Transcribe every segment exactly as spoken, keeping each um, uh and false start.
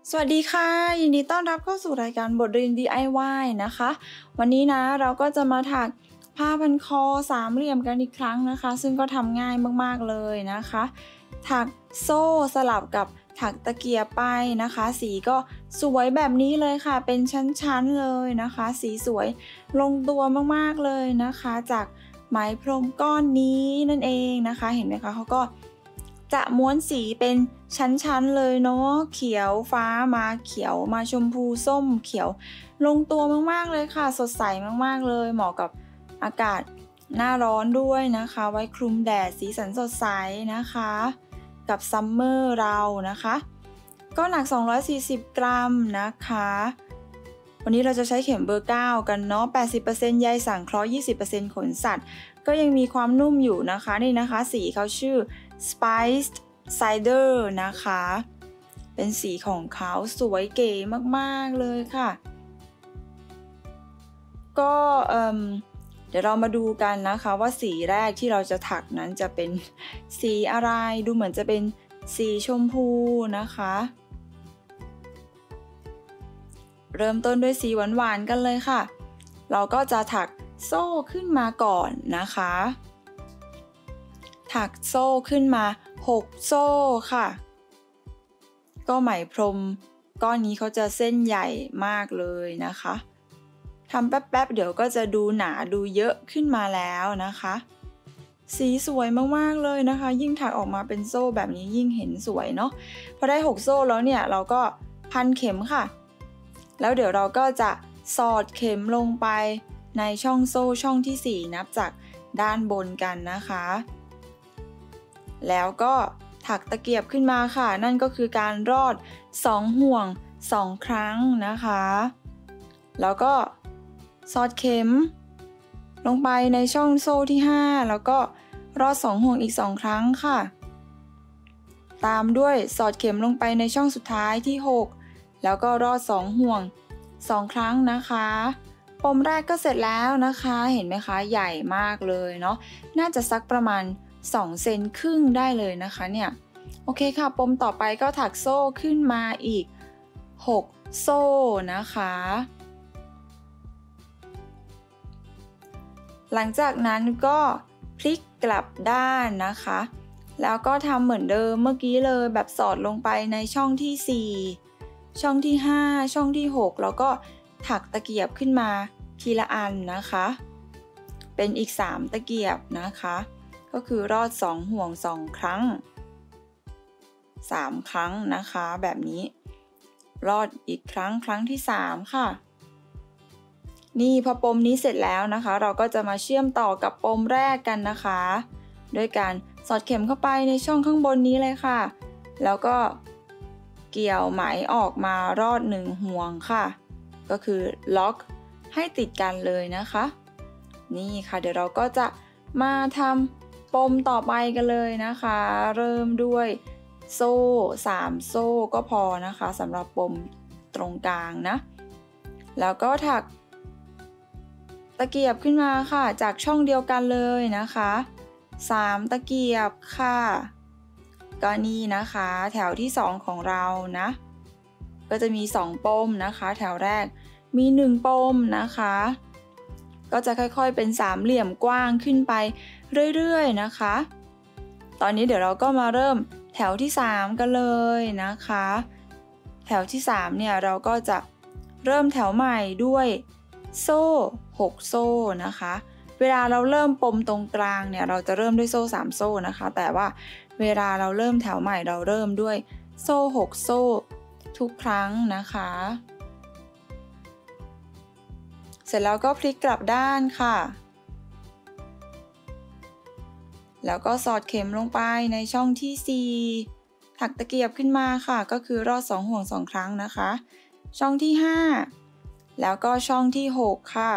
สวัสดีค่ะยินดีต้อนรับเข้าสู่รายการบทเรียน ดี ไอ วาย นะคะวันนี้นะเราก็จะมาถักผ้าพันคอสามเหลี่ยมกันอีกครั้งนะคะซึ่งก็ทำง่ายมากๆเลยนะคะถักโซ่สลับกับถักตะเกียบไปนะคะสีก็สวยแบบนี้เลยค่ะเป็นชั้นๆเลยนะคะสีสวยลงตัวมากๆเลยนะคะจากไหมพรมก้อนนี้นั่นเองนะคะเห็นไหมคะเขาก็จะม้วนสีเป็นชั้นๆเลยเนาะเขียวฟ้ามาเขียวมาชมพูส้มเขียวลงตัวมากๆเลยค่ะสดใสมากๆเลยเหมาะกับอากาศหน้าร้อนด้วยนะคะไว้คลุมแดดสีสันสดใสนะคะกับซัมเมอร์เรานะคะก็หนักสองร้อยสี่สิบกรัมนะคะวันนี้เราจะใช้เข็มเบอร์เก้ากันเนาะ แปดสิบเปอร์เซ็นต์ ใยสังเคราะห์ ยี่สิบเปอร์เซ็นต์ ขนสัตว์ก็ยังมีความนุ่มอยู่นะคะนี่นะคะสีเขาชื่อ Spiced Cider นะคะเป็นสีของเขาสวยเก๋มากๆเลยค่ะก็เอ่อเดี๋ยวเรามาดูกันนะคะว่าสีแรกที่เราจะถักนั้นจะเป็นสีอะไรดูเหมือนจะเป็นสีชมพูนะคะเริ่มต้นด้วยสีหวานๆกันเลยค่ะเราก็จะถักโซ่ขึ้นมาก่อนนะคะถักโซ่ขึ้นมาหกโซ่ค่ะก็ไหมพรมก้อนนี้เขาจะเส้นใหญ่มากเลยนะคะทำแป๊บๆเดี๋ยวก็จะดูหนาดูเยอะขึ้นมาแล้วนะคะสีสวยมากๆเลยนะคะยิ่งถักออกมาเป็นโซ่แบบนี้ยิ่งเห็นสวยเนาะพอได้หกโซ่แล้วเนี่ยเราก็พันเข็มค่ะแล้วเดี๋ยวเราก็จะสอดเข็มลงไปในช่องโซ่ช่องที่สี่นับจากด้านบนกันนะคะแล้วก็ถักตะเกียบขึ้นมาค่ะนั่นก็คือการรอดสองห่วงสองครั้งนะคะแล้วก็สอดเข็มลงไปในช่องโซ่ที่ห้าแล้วก็รอดสองห่วงอีกสองครั้งค่ะตามด้วยสอดเข็มลงไปในช่องสุดท้ายที่หกแล้วก็รอดสองห่วงสองครั้งนะคะปมแรกก็เสร็จแล้วนะคะเห็นไหมคะใหญ่มากเลยเนาะน่าจะสักประมาณสองเซนครึ่งได้เลยนะคะเนี่ยโอเคค่ะปมต่อไปก็ถักโซ่ขึ้นมาอีกหกโซ่นะคะหลังจากนั้นก็พลิกกลับด้านนะคะแล้วก็ทำเหมือนเดิมเมื่อกี้เลยแบบสอดลงไปในช่องที่สี่ช่องที่ห้าช่องที่หกแล้วก็ถักตะเกียบขึ้นมาทีละอันนะคะเป็นอีกสามตะเกียบนะคะก็คือรอดสองห่วงสองครั้งสามครั้งนะคะแบบนี้รอดอีกครั้งครั้งที่สามค่ะนี่พอปมนี้เสร็จแล้วนะคะเราก็จะมาเชื่อมต่อกับปมแรกกันนะคะด้วยการสอดเข็มเข้าไปในช่องข้างบนนี้เลยค่ะแล้วก็เกี่ยวไหมออกมารอดหนึ่งห่วงค่ะก็คือล็อกให้ติดกันเลยนะคะนี่ค่ะเดี๋ยวเราก็จะมาทำปมต่อไปกันเลยนะคะเริ่มด้วยโซ่สามโซ่ก็พอนะคะสำหรับปมตรงกลางนะแล้วก็ถักตะเกียบขึ้นมาค่ะจากช่องเดียวกันเลยนะคะสามตะเกียบค่ะก็นี่นะคะแถวที่สองของเรานะก็จะมีสองปมนะคะแถวแรกมีหนึ่งปมนะคะก็จะค่อยๆเป็นสามเหลี่ยมกว้างขึ้นไปเรื่อยๆนะคะตอนนี้เดี๋ยวเราก็มาเริ่มแถวที่สามกันเลยนะคะแถวที่สามเนี่ยเราก็จะเริ่มแถวใหม่ด้วยโซ่หกโซ่นะคะเวลาเราเริ่มปมตรงกลางเนี่ยเราจะเริ่มด้วยโซ่สามโซ่นะคะแต่ว่าเวลาเราเริ่มแถวใหม่เราเริ่มด้วยโซ่หกโซ่ทุกครั้งนะคะเสร็จแล้วก็พลิกกลับด้านค่ะแล้วก็สอดเข็มลงไปในช่องที่สี่ถักตะเกียบขึ้นมาค่ะก็คือรอดสองห่วงสองครั้งนะคะช่องที่ห้าแล้วก็ช่องที่หกค่ะ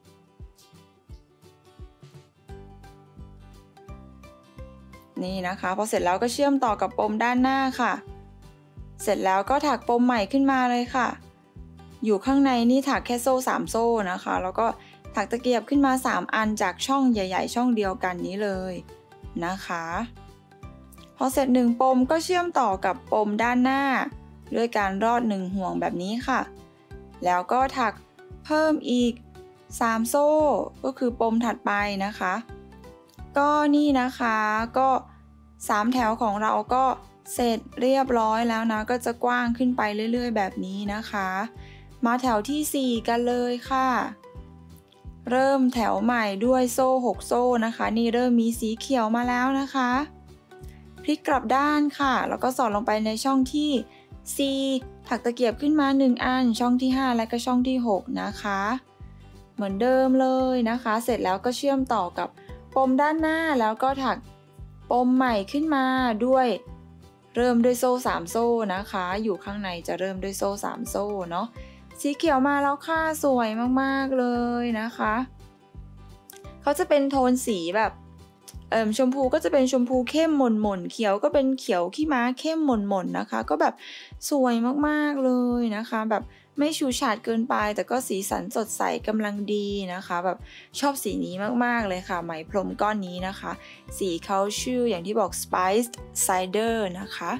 นี่นะคะพอเสร็จแล้วก็เชื่อมต่อกับปมด้านหน้าค่ะเสร็จแล้วก็ถักปมใหม่ขึ้นมาเลยค่ะอยู่ข้างในนี่ถักแค่โซ่สามโซ่นะคะแล้วก็ถักตะเกียบขึ้นมาสามอันจากช่องใหญ่ๆช่องเดียวกันนี้เลยนะคะพอเสร็จหนึ่งปมก็เชื่อมต่อกับปมด้านหน้าด้วยการรอดหนึ่งห่วงแบบนี้ค่ะแล้วก็ถักเพิ่มอีกสามโซ่ก็คือปมถัดไปนะคะก็นี่นะคะก็สามแถวของเราก็เสร็จเรียบร้อยแล้วนะก็จะกว้างขึ้นไปเรื่อยๆแบบนี้นะคะมาแถวที่สี่กันเลยค่ะเริ่มแถวใหม่ด้วยโซ่หกโซ่นะคะนี่เริ่มมีสีเขียวมาแล้วนะคะพลิกกลับด้านค่ะแล้วก็สอดลงไปในช่องที่สี่ถักตะเกียบขึ้นมาหนึ่งอันช่องที่ห้าและก็ช่องที่หกนะคะเหมือนเดิมเลยนะคะเสร็จแล้วก็เชื่อมต่อกับปมด้านหน้าแล้วก็ถักปมใหม่ขึ้นมาด้วยเริ่มด้วยโซ่สามโซ่นะคะอยู่ข้างในจะเริ่มด้วยโซ่สามโซ่เนาะสีเขียวมาแล้วค่ะสวยมากๆเลยนะคะเขาจะเป็นโทนสีแบบเอ่อชมพูก็จะเป็นชมพูเข้มหม่นๆเขียวก็เป็นเขียวขี้ม้าเข้มหม่นๆนะคะก็แบบสวยมากๆเลยนะคะแบบไม่ฉูดฉาดเกินไปแต่ก็สีสันสดใสกำลังดีนะคะแบบชอบสีนี้มากๆเลยค่ะไหมพรมก้อนนี้นะคะสีเขาชื่ออย่างที่บอก Spiced Cider นะคะ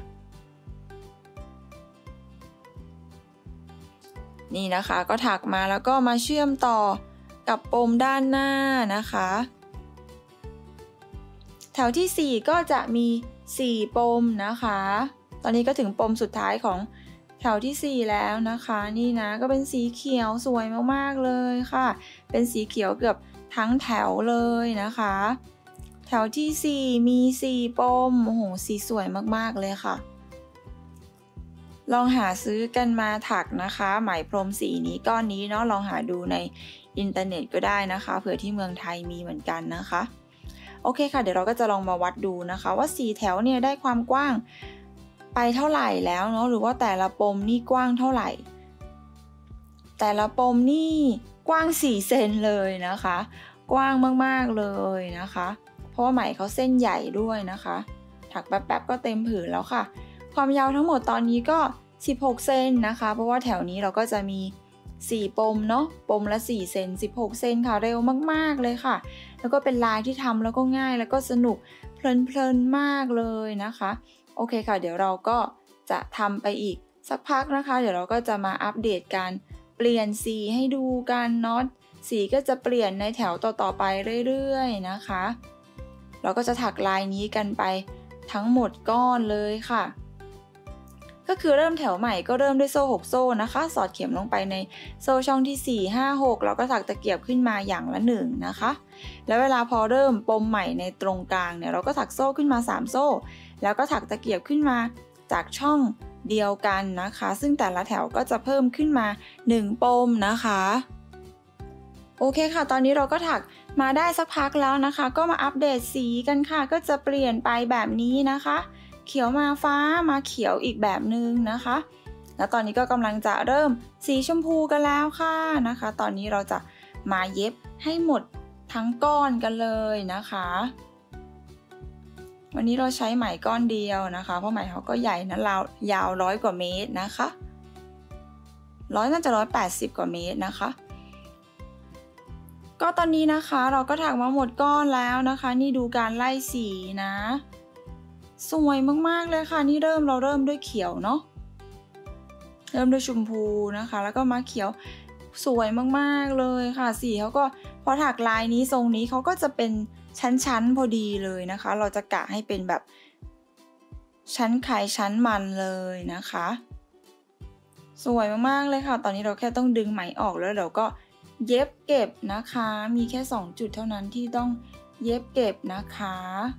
นี่นะคะก็ถักมาแล้วก็มาเชื่อมต่อกับปมด้านหน้านะคะแถวที่สี่ก็จะมีสี่ปมนะคะตอนนี้ก็ถึงปมสุดท้ายของแถวที่สี่แล้วนะคะนี่นะก็เป็นสีเขียวสวยมากๆเลยค่ะเป็นสีเขียวเกือบทั้งแถวเลยนะคะแถวที่สี่มีสี่ปมโอ้โหสีสวยมากๆเลยค่ะลองหาซื้อกันมาถักนะคะไหมพรมสีนี้ก้อนนี้เนาะลองหาดูในอินเทอร์เน็ตก็ได้นะคะเผื่อที่เมืองไทยมีเหมือนกันนะคะโอเคค่ะเดี๋ยวเราก็จะลองมาวัดดูนะคะว่าสี่แถวเนี่ยได้ความกว้างไปเท่าไหร่แล้วเนาะหรือว่าแต่ละปมนี่กว้างเท่าไหร่แต่ละปมนี่กว้างสี่เซนเลยนะคะกว้างมากๆเลยนะคะเพราะว่าไหมเขาเส้นใหญ่ด้วยนะคะถักแป๊บๆก็เต็มผืนแล้วค่ะความยาวทั้งหมดตอนนี้ก็สิบหกเซนนะคะเพราะว่าแถวนี้เราก็จะมีสี่ปมเนาะปมละสี่เซนสิบหกเซนค่ะเร็วมากๆเลยค่ะแล้วก็เป็นลายที่ทำแล้วก็ง่ายแล้วก็สนุกเพลินๆมากเลยนะคะโอเคค่ะเดี๋ยวเราก็จะทำไปอีกสักพักนะคะเดี๋ยวเราก็จะมาอัปเดตการเปลี่ยนสีให้ดูกันเนาะสีก็จะเปลี่ยนในแถวต่อๆไปเรื่อยๆนะคะเราก็จะถักลายนี้กันไปทั้งหมดก้อนเลยค่ะก็คือเริ่มแถวใหม่ก็เริ่มด้วยโซ่หกโซ่นะคะสอดเข็มลงไปในโซ่ช่องที่สี่ ห้า หกแล้วก็ถักตะเกียบขึ้นมาอย่างละหนึ่งนะคะแล้วเวลาพอเริ่มปมใหม่ในตรงกลางเนี่ยเราก็ถักโซ่ขึ้นมาสามโซ่แล้วก็ถักตะเกียบขึ้นมาจากช่องเดียวกันนะคะซึ่งแต่ละแถวก็จะเพิ่มขึ้นมาหนึ่งปมนะคะโอเคค่ะตอนนี้เราก็ถักมาได้สักพักแล้วนะคะก็มาอัปเดตสีกันค่ะก็จะเปลี่ยนไปแบบนี้นะคะเขียวมาฟ้ามาเขียวอีกแบบนึงนะคะแล้วตอนนี้ก็กำลังจะเริ่มสีชมพูกันแล้วค่ะนะคะตอนนี้เราจะมาเย็บให้หมดทั้งก้อนกันเลยนะคะวันนี้เราใช้ไหมก้อนเดียวนะคะเพราะไหมเขาก็ใหญ่นะยาวยาวร้อยกว่าเมตรนะคะร้อยน่าจะร้อยแปดสิบกว่าเมตรนะคะก็ตอนนี้นะคะเราก็ถักมาหมดก้อนแล้วนะคะนี่ดูการไล่สีนะสวยมากๆเลยค่ะนี่เริ่มเราเริ่มด้วยเขียวเนาะเริ่มด้วยชมพูนะคะแล้วก็มาเขียวสวยมากๆเลยค่ะสีเขาก็พอถักลายนี้ทรงนี้เขาก็จะเป็นชั้นๆพอดีเลยนะคะเราจะกะให้เป็นแบบชั้นไข่ชั้นมันเลยนะคะสวยมากๆเลยค่ะตอนนี้เราแค่ต้องดึงไหมออกแล้วเดี๋ยวก็เย็บเก็บนะคะมีแค่สองจุดเท่านั้นที่ต้องเย็บเก็บนะคะ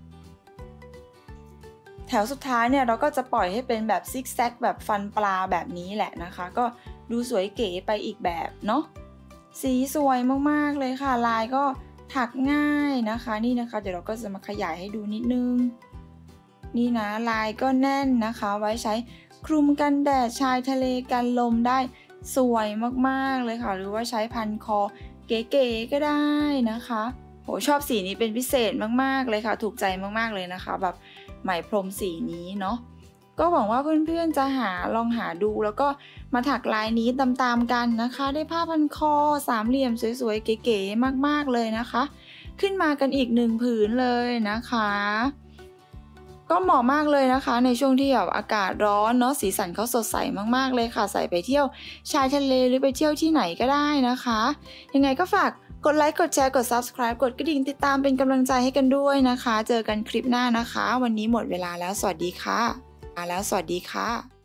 แถวสุดท้ายเนี่ยเราก็จะปล่อยให้เป็นแบบซิกแซกแบบฟันปลาแบบนี้แหละนะคะก็ดูสวยเก๋ไปอีกแบบเนาะสีสวยมากๆเลยค่ะลายก็ถักง่ายนะคะนี่นะคะเดี๋ยวเราก็จะมาขยายให้ดูนิดนึงนี่นะลายก็แน่นนะคะไว้ใช้คลุมกันแดดชายทะเลกันลมได้สวยมากๆเลยค่ะหรือว่าใช้พันคอเก๋ๆก็ได้นะคะโหชอบสีนี้เป็นพิเศษมากๆเลยค่ะถูกใจมากๆเลยนะคะแบบไหมพรมสีนี้เนาะก็หวังว่าเพื่อนๆจะหาลองหาดูแล้วก็มาถักลายนี้ตามๆกันนะคะได้ผ้าพันคอสามเหลี่ยมสวยๆเก๋ๆมากๆเลยนะคะขึ้นมากันอีกหนึ่งผืนเลยนะคะก็เหมาะมากเลยนะคะในช่วงที่แบบอากาศร้อนเนาะสีสันเขาสดใสมากๆเลยค่ะใส่ไปเที่ยวชายทะเลหรือไปเที่ยวที่ไหนก็ได้นะคะยังไงก็ฝากกดไลค์กดแชร์กด ซับสไครบ์ กดกระดิ่งติดตามเป็นกำลังใจให้กันด้วยนะคะเจอกันคลิปหน้านะคะวันนี้หมดเวลาแล้วสวัสดีค่ะแล้วสวัสดีค่ะ